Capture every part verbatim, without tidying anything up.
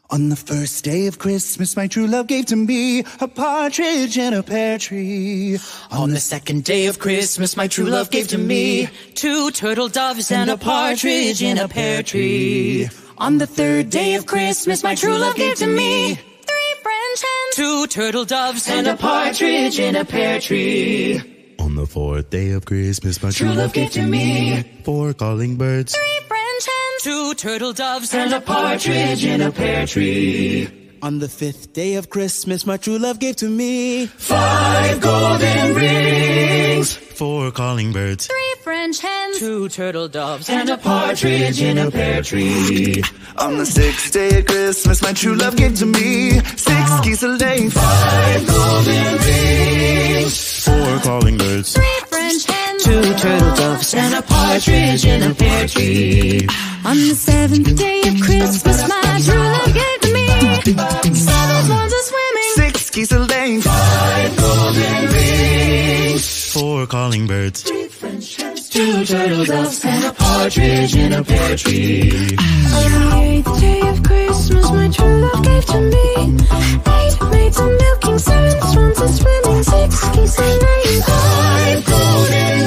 On the first day of Christmas, my true love gave to me a partridge in a pear tree. On the second day of Christmas, my true love gave to me two turtle doves and a partridge in a pear tree. On the third day of Christmas, my true love gave to me three French hens, two turtle doves and a partridge in a pear tree. On the fourth day of Christmas, my true love gave to me four calling birds, three French hens, two turtle doves and a partridge in a pear tree. On the fifth day of Christmas, my true love gave to me five golden rings, four calling birds, three French hens, two turtle doves and a partridge in a pear tree. On the sixth day of Christmas, my true love gave to me six geese a laying, five golden rings, four calling birds, three French hens, two turtle doves and a partridge in a pear tree. On the seventh day of Christmas, my true love gave to me seven swans a swimming, six geese a laying, five golden rings, four calling birds, three French hens, two turtle doves and a partridge in a pear tree. On the eighth day of Christmas, my true love gave to me eight maids a milking, seven swans a swimming, six geese a laying, five golden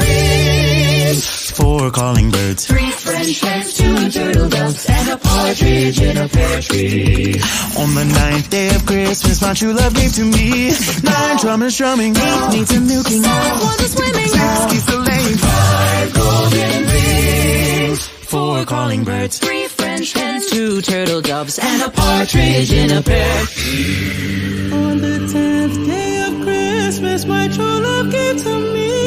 rings, four calling birds, three French hens, two turtle doves and a partridge in a pear tree. On the ninth day of Christmas, my true love gave to me nine drummers drumming, eight maids a milking, seven swans a swimming, six geese a laying, five golden rings, four calling birds, three French hens, two turtle doves and a partridge in a pear tree. On the tenth day of Christmas, my true love gave to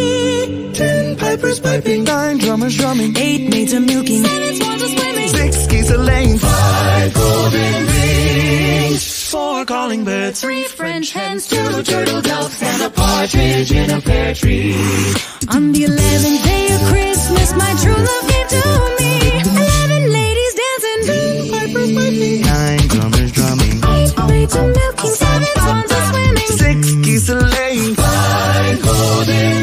me ten pipers piping, nine drummers drumming, eight maids a milking, seven swans a swimming, six geese a laying, five golden rings, four calling birds, three French hens, two turtle doves and a partridge in a pear tree. On the eleventh day of Christmas, my true love gave to me eleven ladies dancing, ten pipers piping, nine drummers drumming, eight maids a milking, seven swans a swimming, six geese a laying, five golden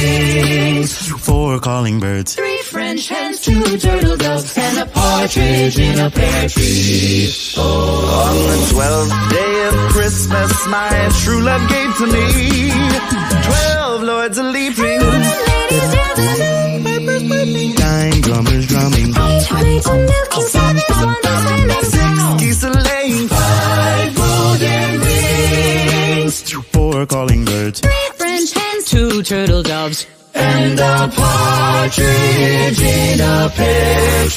rings, four calling birds, three French hens, two turtle doves and a partridge in a pear tree. Oh. On the twelfth day of Christmas, my true love gave to me twelve lords a leaping, ladies dancing, pipers piping, nine drummers drumming, eight maids a milking, seven swans a swimming, six geese a laying, Five golden rings, four calling birds, three French hens, two turtle doves and a partridge in a pear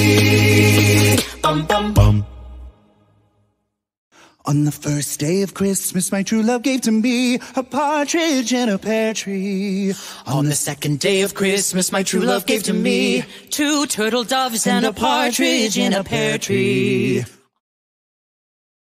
tree. Bum, bum, bum. On the first day of Christmas, my true love gave to me a partridge in a pear tree. On the second day of Christmas, my true love gave to me two turtle doves and a partridge in a pear tree.